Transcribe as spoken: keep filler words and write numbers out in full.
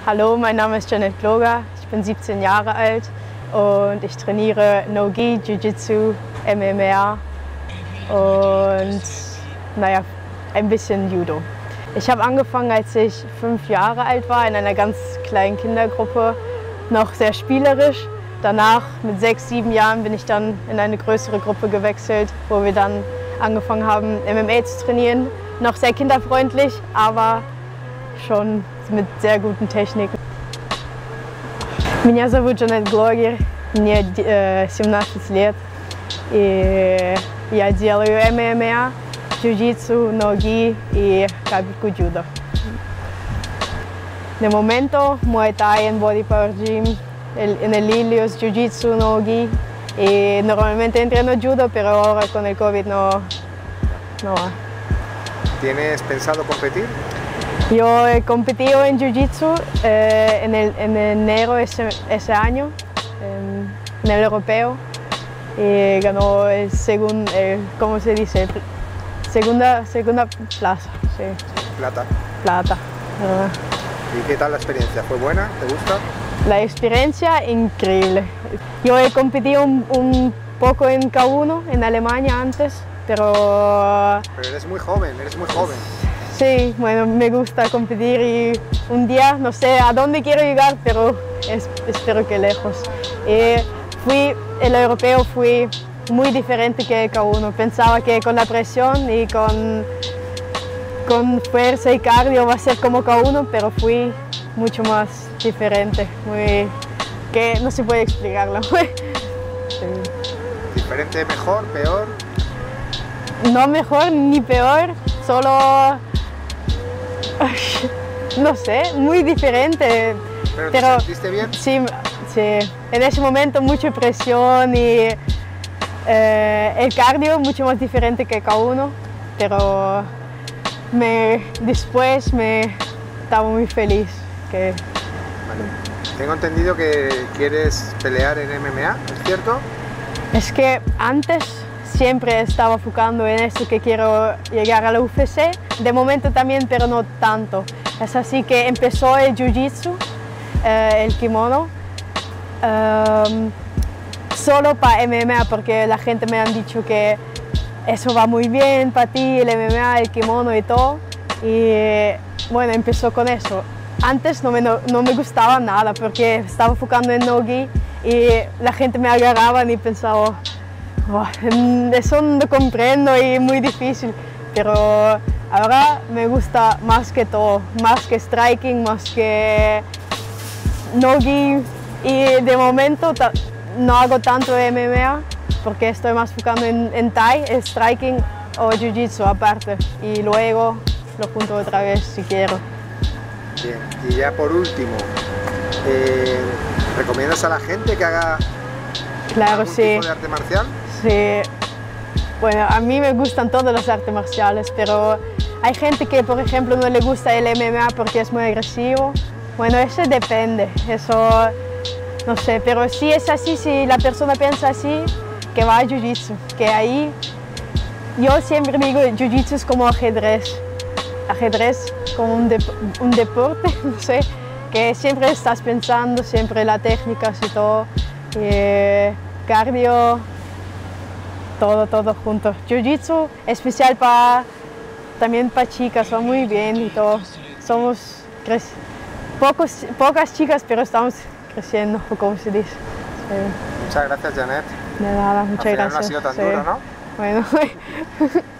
Hallo, mein Name ist Janet Gloger, ich bin siebzehn Jahre alt und ich trainiere No-Gi, Jiu-Jitsu, M M A und naja, ein bisschen Judo. Ich habe angefangen, als ich fünf Jahre alt war, in einer ganz kleinen Kindergruppe, noch sehr spielerisch. Danach, mit sechs, sieben Jahren, bin ich dann in eine größere Gruppe gewechselt, wo wir dann angefangen haben, M M A zu trainieren. Noch sehr kinderfreundlich, aber schon mit sehr guten Techniken. Меня зовут Janet Gloger, мне семнадцать лет, и я делаю M M A, Jiu-Jitsu, No-Gi y Kabiku Judo. De momento, Muay Thai en Body Power Gym, el, en el Ilios, Jiu-Jitsu, No-Gi y normalmente entreno Judo, pero ahora con el COVID no, no va. ¿Tienes pensado competir? Yo he competido en Jiu-Jitsu eh, en, en enero ese, ese año, en, en el europeo, y ganó el segundo, eh, ¿cómo se dice? Segunda, segunda plaza, sí. Plata. Plata. Uh, ¿Y qué tal la experiencia? ¿Fue buena? ¿Te gusta? La experiencia increíble. Yo he competido un, un poco en K uno en Alemania antes, pero... Pero eres muy joven, eres muy joven. Sí, bueno, me gusta competir y un día, no sé a dónde quiero llegar, pero es, espero que lejos. Y fui, el europeo fui muy diferente que el K uno. Pensaba que con la presión y con, con fuerza y cardio va a ser como K uno, pero fui mucho más diferente, muy, que no se puede explicarlo. Sí. ¿Diferente, mejor, peor? No mejor ni peor, solo... No sé, muy diferente. ¿Pero, pero te sentiste bien? Sí, sí, en ese momento mucha presión y eh, el cardio mucho más diferente que K uno, pero me, después me estaba muy feliz. Que... Vale. Tengo entendido que quieres pelear en M M A, ¿es cierto? Es que antes siempre estaba enfocando en esto, que quiero llegar a la U F C, de momento también, pero no tanto. Es así que empezó el Jiu-Jitsu, eh, el kimono, um, solo para M M A, porque la gente me han dicho que eso va muy bien para ti, el M M A, el kimono y todo, y bueno, empezó con eso. Antes no me, no, no me gustaba nada, porque estaba enfocando en No-Gi y la gente me agarraba y pensaba, oh, eso no comprendo y es muy difícil, pero ahora me gusta más que todo, más que striking, más que No-Gi, y de momento no hago tanto M M A porque estoy más enfocando en, en Thai, en striking o Jiu-Jitsu aparte, y luego lo junto otra vez si quiero. Bien, y ya por último, eh, ¿recomiendas a la gente que haga claro, algún sí. tipo de arte marcial? Sí, bueno, a mí me gustan todas las artes marciales, pero hay gente que, por ejemplo, no le gusta el M M A porque es muy agresivo. Bueno, eso depende, eso no sé, pero si es así, si la persona piensa así, que va a Jiu-Jitsu, que ahí, yo siempre digo, Jiu-Jitsu es como ajedrez, ajedrez como un, de, un deporte, no sé, que siempre estás pensando, siempre la técnica y todo, y cardio, todo, todo junto. Jiu-Jitsu especial para, también para chicas, va muy bien y todo. Somos pocos, pocas chicas, pero estamos creciendo, como se dice. Sí. Muchas gracias, Janet. De nada, muchas Al final gracias. no ha sido tan sí. duro, ¿no? Bueno.